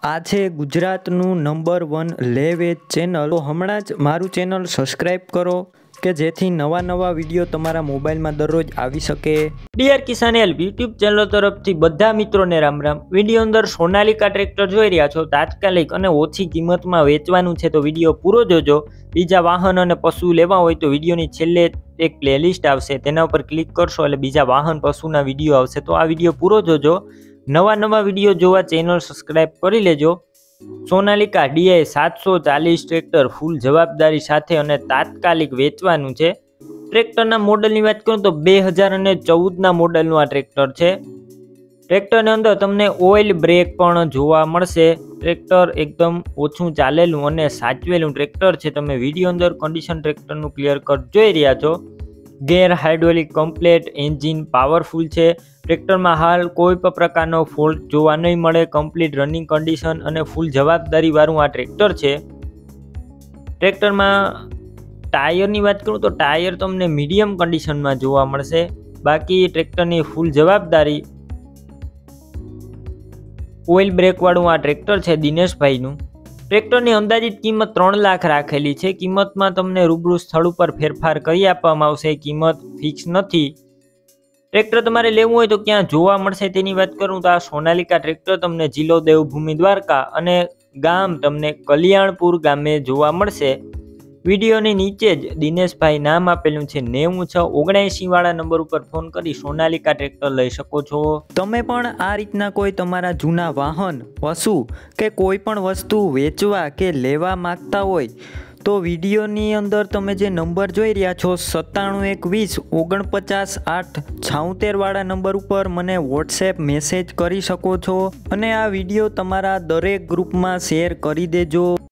આ છે ગુજરાતનું નંબર 1 લે વેચ ચેનલ। તો હમણાં જ મારું ચેનલ સબસ્ક્રાઈબ કરો કે જેથી નવા વિડીયો તમારા મોબાઈલમાં દરરોજ આવી શકે। DR Kisan help YouTube channel તરફથી બધા મિત્રોને રામ રામ। વિડીયો અંદર સોનાલિકા ટ્રેક્ટર જોઈ રહ્યા છો, તાત્કાલિક અને ઓછી કિંમતમાં વેચવાનું છે, તો વિડીયો પૂરો જોજો। બીજા વાહન અને પશુ લેવા હોય તો વિડીયોની છેલ્લે એક પ્લેલિસ્ટ આવશે, તેના ઉપર ક્લિક કરશો એટલે બીજા વાહન પશુના વિડીયો આવશે, તો આ વિડીયો પૂરો જોજો। નવા વિડીયો જોવા ચેનલ સબસ્ક્રાઇબ કરી લેજો। સોનાલિકા ડીઆઈ 740 ટ્રેક્ટર ફૂલ જવાબદારી સાથે અને તાત્કાલિક વેચવાનું છે। ટ્રેક્ટરના મોડલની વાત કરું તો 2014ના મોડલનું આ ટ્રેક્ટર છે। ટ્રેક્ટરની અંદર તમને ઓઇલ બ્રેક પણ જોવા મળશે। ટ્રેક્ટર એકદમ ઓછું ચાલેલું અને સાચવેલું ટ્રેક્ટર છે। તમે વિડીયો અંદર કન્ડિશન ટ્રેક્ટરનું ક્લિયર કટ જોઈ રહ્યા છો। Gear hydraulic complete, engine powerful છે। ટ્રેક્ટરમાં હાલ કોઈ પણ પ્રકારનો ફોલ્ટ જોવા નહીં મળે। કમ્પ્લીટ રનિંગ કન્ડિશન અને ફૂલ જવાબદારી વાળું આ ટ્રેક્ટર છે। ટ્રેક્ટરમાં ટાયરની વાત કરું તો ટાયર તમને મીડિયમ કન્ડિશનમાં જોવા મળશે। બાકી ટ્રેક્ટરની ફૂલ જવાબદારી। ઓઇલ બ્રેક વાળું આ ટ્રેક્ટર છે દિનેશભાઈનું। ટ્રેક્ટરની અંદાજિત કિંમત 3 લાખ રાખેલી છે। કિંમતમાં તમને રૂબરૂ સ્થળ ઉપર ફેરફાર કરી આપવામાં આવશે, કિંમત ફિક્સ નથી। ટ્રેક્ટર તમારે લેવું હોય તો ક્યાં જોવા મળશે તેની વાત કરું તો આ સોનાલિકા ટ્રેક્ટર તમને જિલ્લો દેવભૂમિ દ્વારકા અને ગામ તમને કલ્યાણપુર ગામે જોવા મળશે। વિડીયોની નીચે જ દિનેશભાઈ નામ આપેલું છે, 9679 વાળા નંબર ઉપર ફોન કરી સોનાલિકા ટ્રેક્ટર લઈ શકો છો। તમે પણ આ રીતના કોઈ તમારા જૂના વાહન, પશુ કે કોઈ પણ વસ્તુ વેચવા કે લેવા માંગતા હોય તો વિડીયોની અંદર તમે જે નંબર જોઈ રહ્યા છો 9712 49 876 વાળા નંબર ઉપર મને વોટ્સએપ મેસેજ કરી શકો છો અને આ વિડીયો તમારા દરેક ગ્રુપમાં શેર કરી દેજો।